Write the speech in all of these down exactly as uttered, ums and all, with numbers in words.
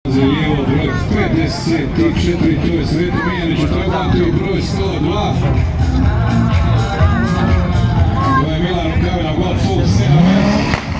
Lijevo broj pedeset četiri, to je Sreto Miljanić, trebati broj sto dva. To je Milan Rukavina, gol full sedam.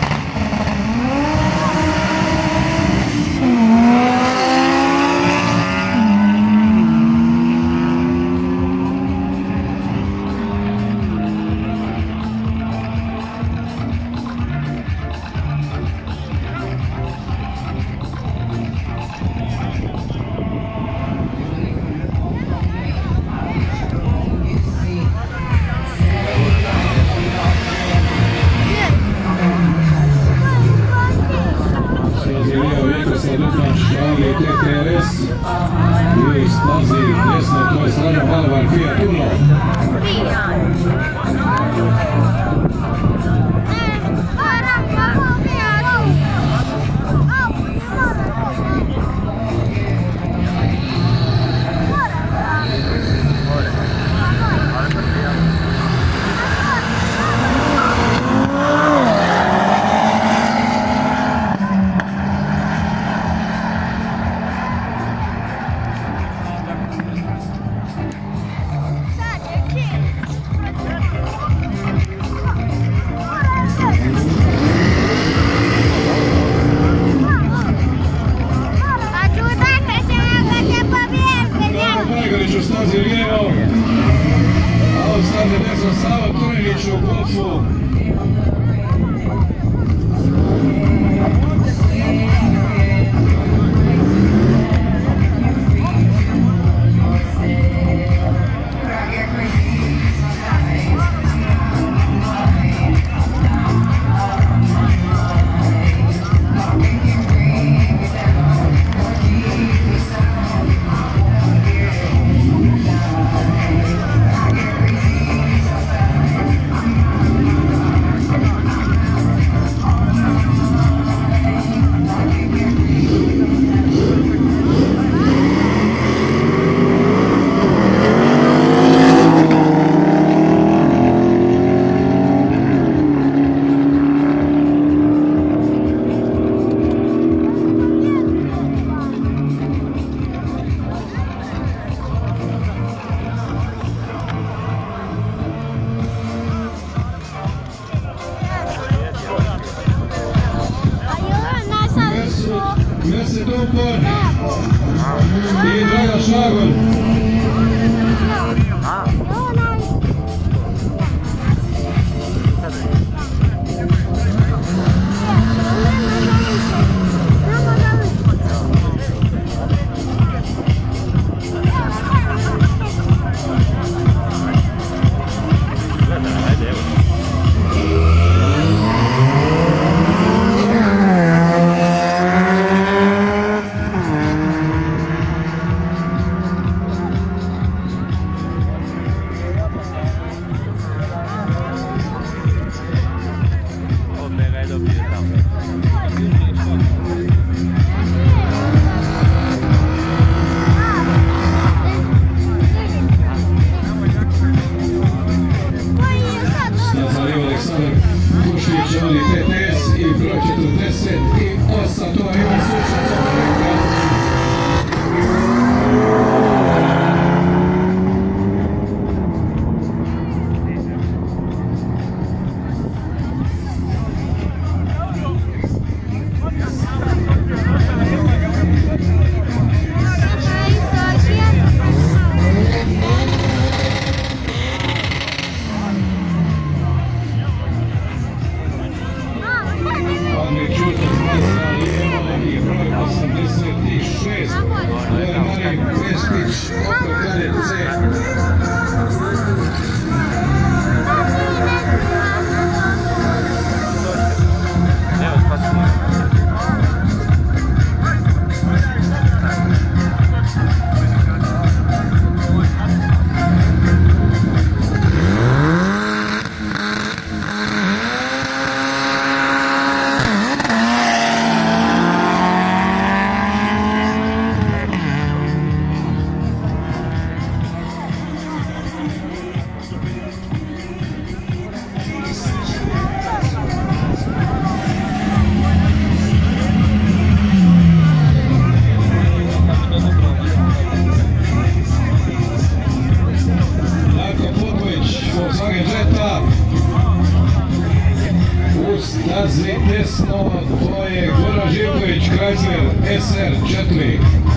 Šali T T S i slazi desno, to je Slađan Balvar, Fiat Uno. Stazi lijevo, a od staze desno Sava Turinić u golfu. Mesut Upor i Dragan Šagon. Šali T T S i broj četrdeset osam, to je Ivan Sučan. S R četiri.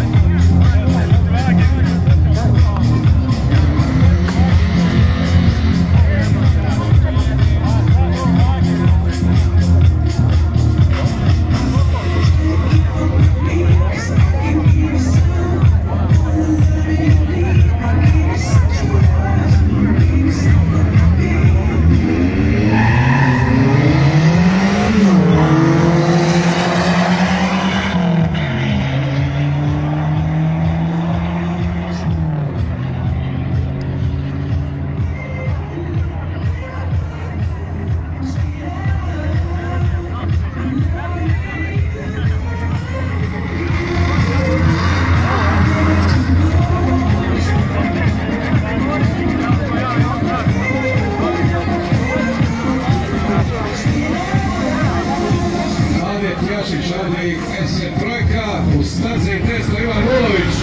Šadi S R trojka u stazi Tesla Ivan Vulović.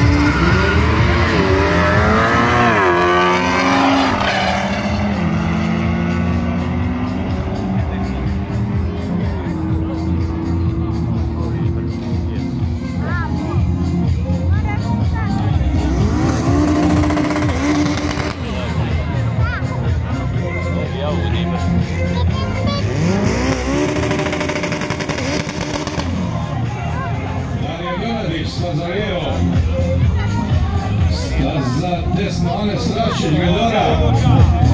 Staza lijevo, staza desno, Ane Stračić, Medora.